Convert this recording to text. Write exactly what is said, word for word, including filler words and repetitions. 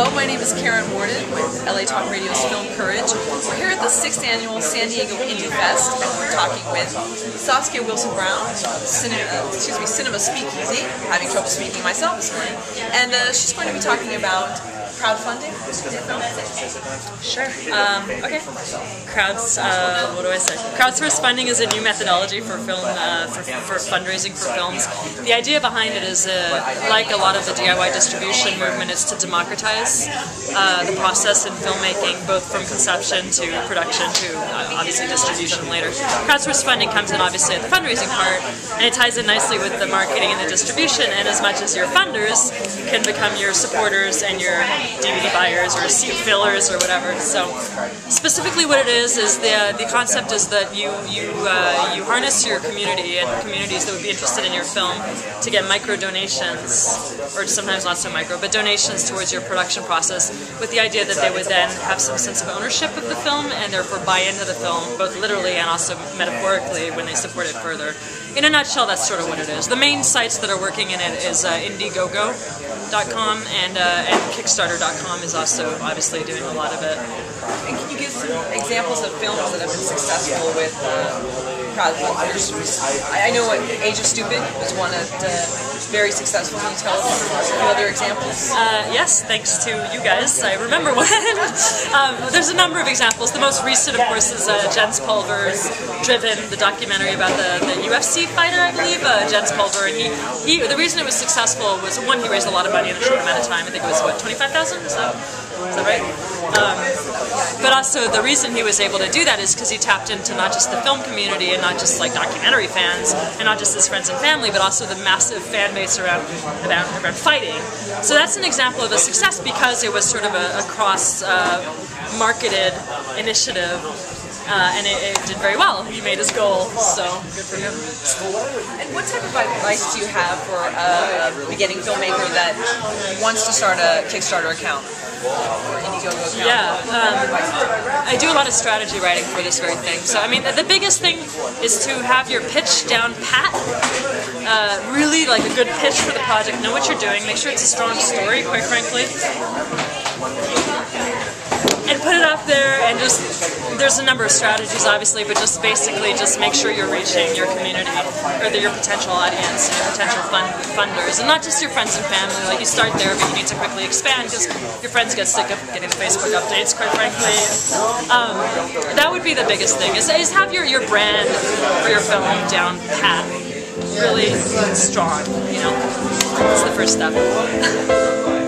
Hello, my name is Karen Worden with L A Talk Radio's Film Courage. We're here at the sixth annual San Diego Indie Fest, and we're talking with Saskia Wilson-Brown, cinema, excuse me, Cinema Speakeasy. Having trouble speaking myself this morning, and uh, she's going to be talking about crowdfunding. Sure. Um, okay. Crowds. Uh, what do I say? Crowdsource funding is a new methodology for film uh, for, for fundraising for films. The idea behind it is, uh, like a lot of the D I Y distribution movement, is to democratize uh, the process in filmmaking, both from conception to production to uh, obviously distribution later. Crowdsource funding comes in obviously at the fundraising part, and it ties in nicely with the marketing and the distribution. And as much as your funders can become your supporters and your D V D buyers or seat fillers or whatever. So specifically what it is is the the concept is that you you uh, you harness your community and communities that would be interested in your film to get micro donations, or sometimes not so micro, but donations towards your production process, with the idea that they would then have some sense of ownership of the film and therefore buy into the film, both literally and also metaphorically when they support it further. In a nutshell, that's sort of what it is. The main sites that are working in it is uh, Indiegogo dot com and, uh, and Kickstarter dot com is also obviously doing a lot of it. And can you give some examples of films that have been successful with uh, crowdfunders? I, I know what Age of Stupid was one that uh, was very successful. Can you tell us a few other examples? Uh, yes, thanks to you guys. I remember one. um, there's a number of examples. The most recent, of course, is uh, Jens Pulver's Driven, the documentary about the, the U F C fighter, I believe, uh, Jens Pulver. And he, he, the reason it was successful was, one, he raised a lot of money in a short amount of time. I think it was, what, twenty-five thousand? Is that, is that right? Um, but also the reason he was able to do that is because he tapped into not just the film community and not just like documentary fans and not just his friends and family, but also the massive fan base around around, around fighting. So that's an example of a success because it was sort of a, a cross uh, marketed initiative. Uh, and it, it did very well. He made his goal, so good for him. And what type of advice do you have for a beginning filmmaker that wants to start a Kickstarter account or Indiegogo account? Yeah, um, I do a lot of strategy writing for this very thing. So I mean, the, the biggest thing is to have your pitch down pat. Uh, really, like a good pitch for the project. Know what you're doing. Make sure it's a strong story, quite frankly. And put it up there, and just, there's a number of strategies obviously, but just basically just make sure you're reaching your community, or the, your potential audience, and your potential fund, funders, and not just your friends and family. Like, you start there, but you need to quickly expand, because your friends get sick of getting the Facebook updates, quite frankly. Um, that would be the biggest thing, is, is have your, your brand for your film down pat, really strong, you know? That's the first step.